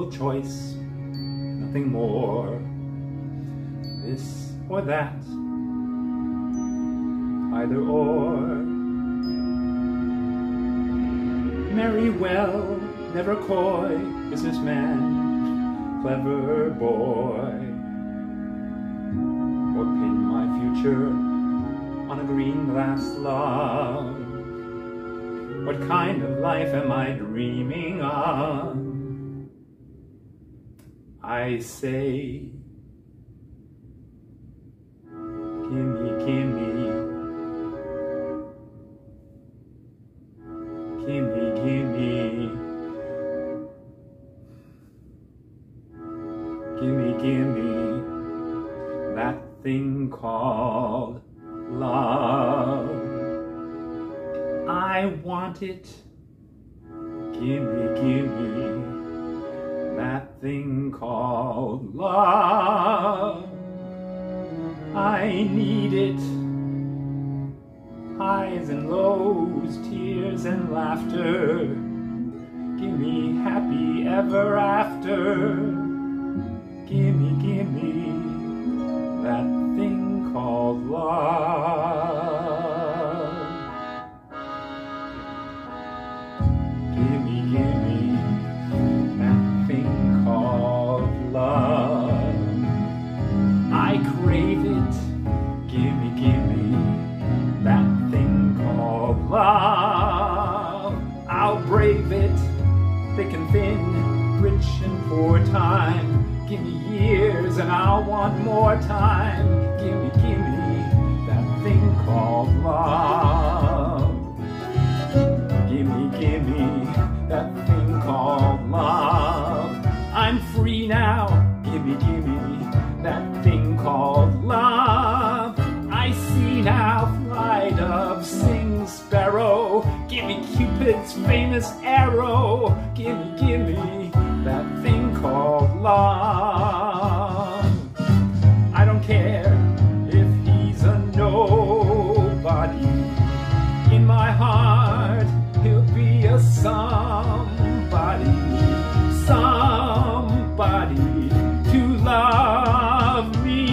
simple choice, nothing more. This or that, either or. Marry well, never coy, businessman, clever boy. Or pin my future on a green glass log. What kind of life am I dreaming of? I say, gimme, gimme, gimme, gimme, gimme, gimme, that thing called love. I want it, gimme, gimme, that thing called love. I need it, highs and lows, tears and laughter. Gimme happy ever after. Gimme, gimme, that thing called love. Gimme, gimme, that thing called love. I crave it, gimme, gimme, that thing called love. I'll brave it, thick and thin, rich and poor time. Gimme years and I'll want more time. Gimme, gimme, that thing called love. Gimme, gimme, that thing called love. I'm free now, gimme, gimme, that thing called love. I see now, fly dove, sing sparrow. Gimme Cupid's famous arrow. Gimme, gimme, that thing called love. I don't care if he's a nobody. In my heart, he'll be a somebody, somebody to love me.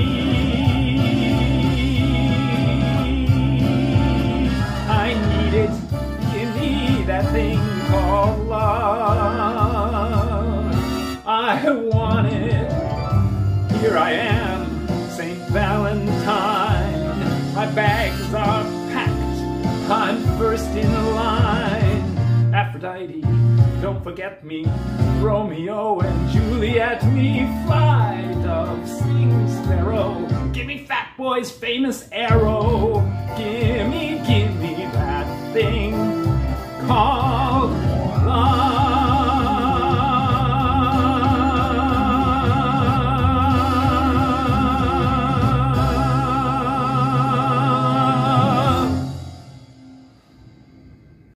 I need it, give me that thing called love. I want it, here I am, St. Valentine. My bags are packed, I'm first in line. Aphrodite, don't forget me. Romeo and Juliet me. Fly dove, sing sparrow. Give me Fat Boy's famous arrow. Gimme, gimme that thing called